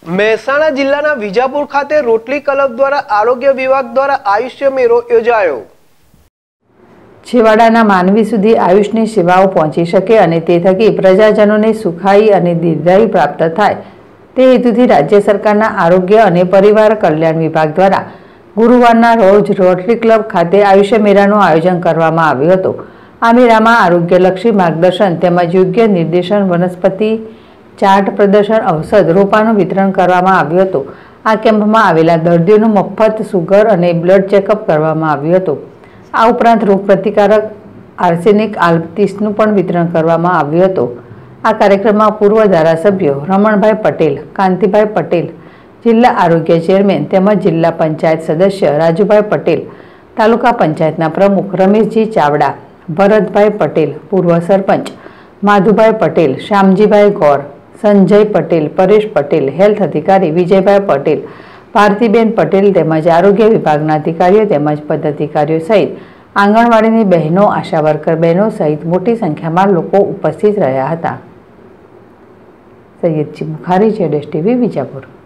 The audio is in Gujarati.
મહેસાણા જિલ્લાના વિજાપુર ખાતે રોટલી ક્લબ દ્વારા આરોગ્ય વિભાગ દ્વારા આયુષ્ય મેળો યોજાયો। છેવાડાના માનવી સુધી આયુષની સેવાઓ પહોંચી શકે અને તે થકી પ્રજાજનોને સુખાઈ અને દીર્ઘાયુ પ્રાપ્ત થાય તે હેતુથી રાજ્ય સરકારના આરોગ્ય અને પરિવાર કલ્યાણ વિભાગ દ્વારા ગુરુવારના રોજ રોટરી ક્લબ ખાતે આયુષ્ય મેળાનું આયોજન કરવામાં આવ્યું હતું। આ મેળામાં આરોગ્યલક્ષી માર્ગદર્શન તેમજ યોગ્ય નિર્દેશન, વનસ્પતિ ચાર્ટ પ્રદર્શન, ઔષધ રોપાનું વિતરણ કરવામાં આવ્યું હતું। આ કેમ્પમાં આવેલા દર્દીઓનું મફત સુગર અને બ્લડ ચેકઅપ કરવામાં આવ્યું હતું। આ ઉપરાંત રોગ પ્રતિકારક આર્સેનિક આલ્બિસનું પણ વિતરણ કરવામાં આવ્યું હતું। આ કાર્યક્રમમાં પૂર્વ ધારાસભ્યો રમણભાઈ પટેલ, કાંતિભાઈ પટેલ, જિલ્લા આરોગ્ય ચેરમેન તેમજ જિલ્લા પંચાયત સદસ્ય રાજુભાઈ પટેલ, તાલુકા પંચાયતના પ્રમુખ રમેશજી ચાવડા, ભરતભાઈ પટેલ, પૂર્વ સરપંચ માધુભાઈ પટેલ, શ્યામજીભાઈ ગોર, સંજય પટેલ, પરેશ પટેલ, હેલ્થ અધિકારી વિજયભાઈ પટેલ, ભારતીબેન પટેલ તેમજ આરોગ્ય વિભાગના અધિકારીઓ તેમજ પદાધિકારીઓ સહિત આંગણવાડીની બહેનો, આશા વર્કર બહેનો સહિત મોટી સંખ્યામાં લોકો ઉપસ્થિત રહ્યા હતા। સૈયદજી બુખારી, ZSTV, વિજાપુર।